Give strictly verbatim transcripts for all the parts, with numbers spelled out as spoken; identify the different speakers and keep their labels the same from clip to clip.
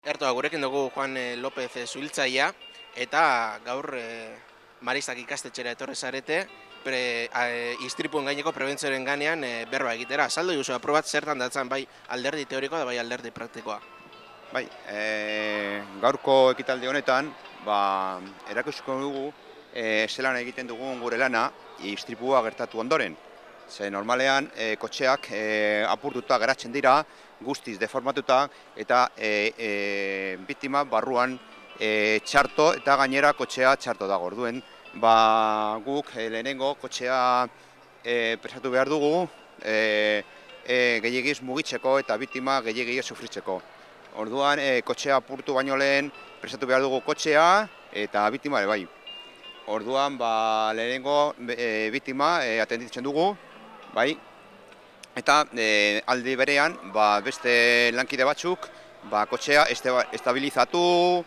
Speaker 1: Gertu, gurekin dugu Juan eh, López eh, Zuhiltzailea, eta gaur eh, Maristak ikastetxera etorri zarete, pre, eh, istripuen gaineko prebentzioaren ganean eh, berba egitera. Azaldu duzu, aprobat zertan datzan bai alderdi teorikoa da bai alderdi praktikoa.
Speaker 2: Bai, e, gaurko ekitaldi honetan, ba, erakusko dugu e, zelan egiten dugun gure lana istripua gertatu ondoren. Ze normalean e, kotxeak e, apurtuta geratzen dira, guztiz deformatuta eta e, e, biktima barruan e, txarto eta gainera kotxea txarto dago. Orduen, ba, guk e, lehenengo kotxea e, presatu behar dugu e, e, gehiagiz mugitzeko eta biktima gehiagiz sufritzeko. Orduan, e, kotxea apurtu baino lehen, prestatu behar dugu kotxea eta biktima ere bai. Orduan, ba, lehenengo e, biktima e, atenditzen dugu, bai. Eta e, aldi berean, ba, beste lankide batzuk, ba, kotxea estabilizatu,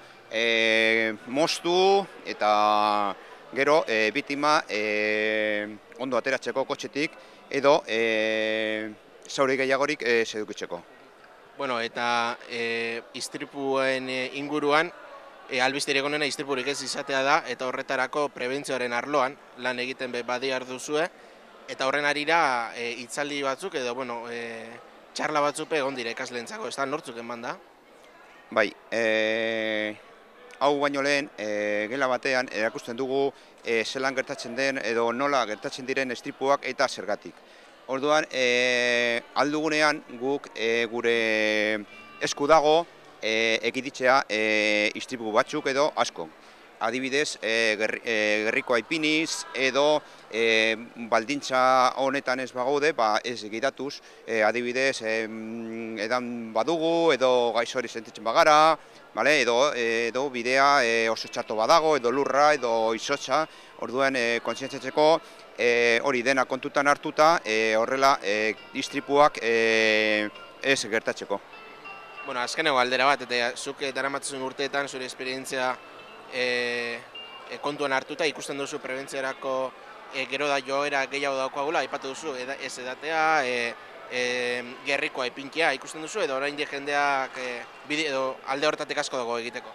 Speaker 2: e, moztu eta gero e, biktima e, ondo ateratzeko kotxetik edo e, zauri gehiagorik e, sedukitzeko.
Speaker 1: Bueno, eta e, istripuen e, inguruan, e, albisterik onena istripurik ez izatea da, eta horretarako prebentzioaren arloan lan egiten be badiar duzue, eta horren arira e, hitzaldi batzuk edo, bueno, e, txarla batzuk egon dira ikasleentzako, ez da nortzuk eman da?
Speaker 2: Bai, e, hau baino lehen, e, gela batean erakusten dugu e, zelan gertatzen den edo nola gertatzen diren istripuak eta zergatik. Orduan, e, aldugunean guk e, gure esku dago e, ekiditzea e, istripu batzuk edo asko. Adibidez, e, ger, e, gerrikoa ipiniz edo e, baldintza honetan ez bagaude, ba, ez egidatuz, e, adibidez, e, edan badugu edo gaixori sentitzen bagara, vale? edo, edo bidea e, oso txarto badago, edo lurra, edo izotza, orduan e, kontzientziatzeko e, hori dena kontutan hartuta, e, horrela e, istripuak e, ez gertatzeko.
Speaker 1: Bueno, azkeneko galdera bat, eta zuk daramatzun urteetan zure esperientzia e, e, kontuan hartuta ikusten duzu prebentziarako e, gero da joera gehiago daukagula, aipatu duzu eda, ez edatea, e, e, gerrikoa ipinkia ikusten duzu, edo orain jendeak e, bide, edo alde horretatik asko dago egiteko.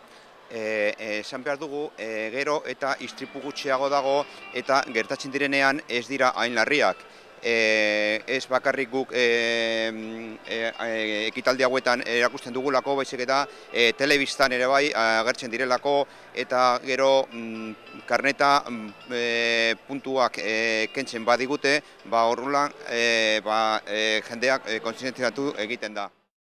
Speaker 2: Esan behar dugu, e, gero eta istripu gutxiago dago eta gertatzen direnean ez dira hain larriak. E, ez bakarrik guk e, e, e, ekitaldi hauetan erakusten dugulako, baizik eta e, telebistan ere bai agertzen direlako eta gero mm, karneta e, puntuak e, kentzen badigute, ba horrela e, ba, e, jendeak e, kontzientziatu egiten da.